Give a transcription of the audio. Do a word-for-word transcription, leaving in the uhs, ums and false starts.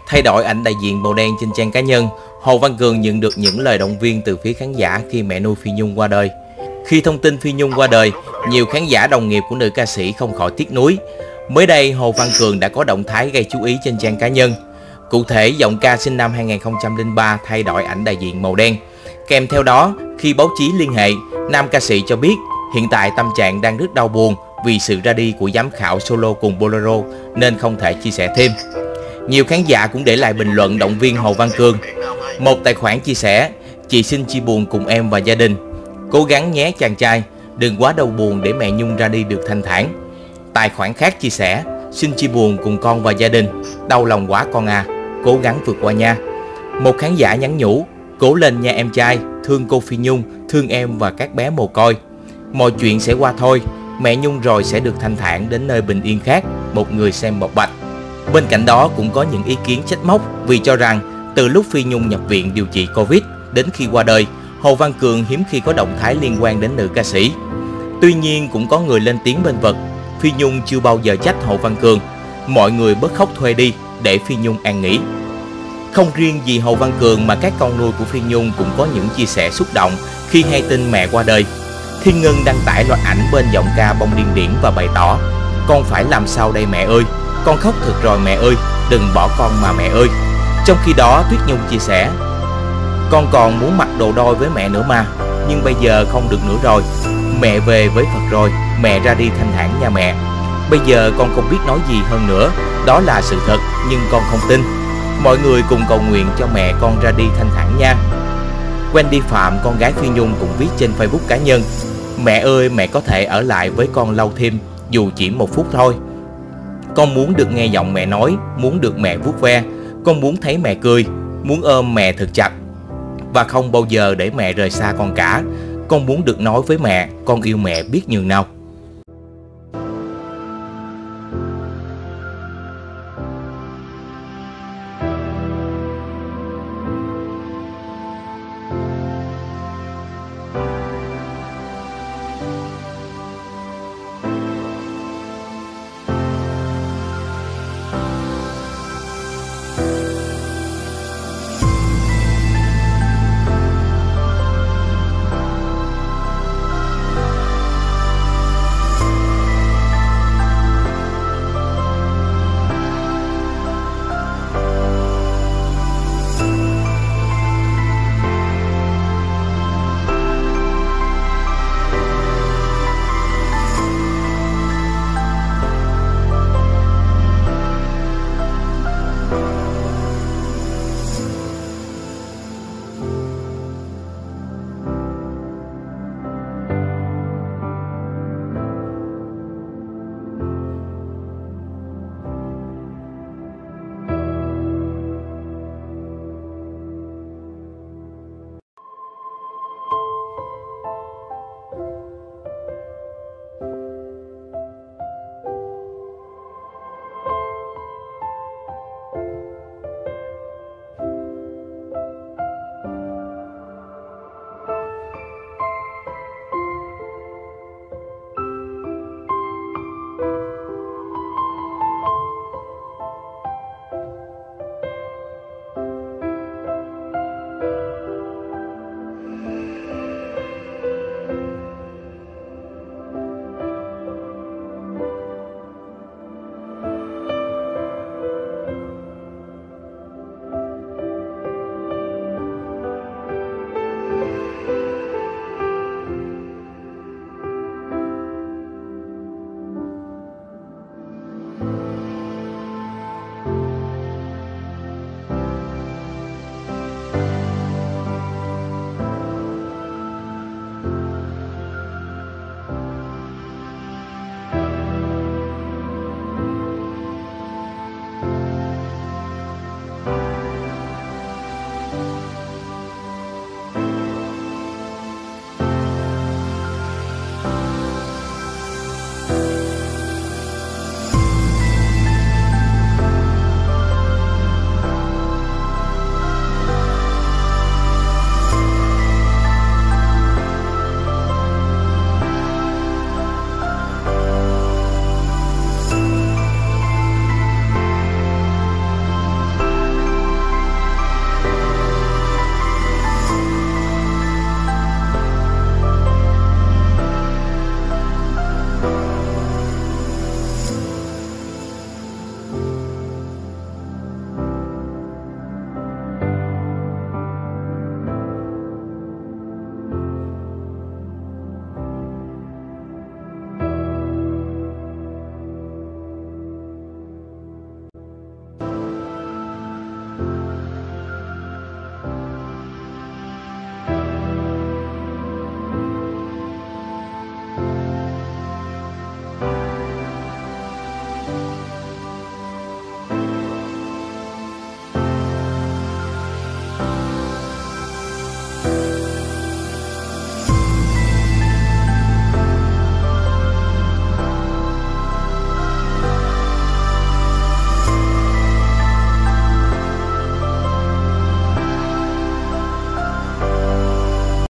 Thay đổi ảnh đại diện màu đen trên trang cá nhân, Hồ Văn Cường nhận được những lời động viên từ phía khán giả khi mẹ nuôi Phi Nhung qua đời. Khi thông tin Phi Nhung qua đời, nhiều khán giả đồng nghiệp của nữ ca sĩ không khỏi tiếc nuối. Mới đây, Hồ Văn Cường đã có động thái gây chú ý trên trang cá nhân. Cụ thể, giọng ca sinh năm hai nghìn không trăm lẻ ba thay đổi ảnh đại diện màu đen. Kèm theo đó, khi báo chí liên hệ, nam ca sĩ cho biết hiện tại tâm trạng đang rất đau buồn vì sự ra đi của giám khảo solo cùng Bolero nên không thể chia sẻ thêm. Nhiều khán giả cũng để lại bình luận động viên Hồ Văn Cường. Một tài khoản chia sẻ: "Chị xin chia buồn cùng em và gia đình. Cố gắng nhé chàng trai, đừng quá đau buồn để mẹ Nhung ra đi được thanh thản." Tài khoản khác chia sẻ: "Xin chia buồn cùng con và gia đình, đau lòng quá con à, cố gắng vượt qua nha." Một khán giả nhắn nhủ: "Cố lên nha em trai, thương cô Phi Nhung, thương em và các bé mồ côi. Mọi chuyện sẽ qua thôi, mẹ Nhung rồi sẽ được thanh thản đến nơi bình yên khác." Một người xem bộc bạch. Bên cạnh đó cũng có những ý kiến trách móc vì cho rằng từ lúc Phi Nhung nhập viện điều trị Covid đến khi qua đời, Hồ Văn Cường hiếm khi có động thái liên quan đến nữ ca sĩ. Tuy nhiên cũng có người lên tiếng bênh vực: Phi Nhung chưa bao giờ trách Hồ Văn Cường, mọi người bớt khóc thuê đi để Phi Nhung an nghỉ. Không riêng gì Hồ Văn Cường mà các con nuôi của Phi Nhung cũng có những chia sẻ xúc động khi hay tin mẹ qua đời. Thiên Ngân đăng tải loạt ảnh bên giọng ca Bông Điên Điển và bày tỏ: "Con phải làm sao đây mẹ ơi, con khóc thật rồi mẹ ơi, đừng bỏ con mà mẹ ơi." Trong khi đó, Tuyết Nhung chia sẻ: "Con còn muốn mặc đồ đôi với mẹ nữa mà, nhưng bây giờ không được nữa rồi. Mẹ về với Phật rồi, mẹ ra đi thanh thản nha mẹ. Bây giờ con không biết nói gì hơn nữa, đó là sự thật nhưng con không tin. Mọi người cùng cầu nguyện cho mẹ con ra đi thanh thản nha." Wendy Phạm, con gái Phi Nhung cũng viết trên Facebook cá nhân: "Mẹ ơi, mẹ có thể ở lại với con lâu thêm, dù chỉ một phút thôi. Con muốn được nghe giọng mẹ nói, muốn được mẹ vuốt ve, con muốn thấy mẹ cười, muốn ôm mẹ thật chặt và không bao giờ để mẹ rời xa con cả. Con muốn được nói với mẹ, con yêu mẹ biết nhường nào."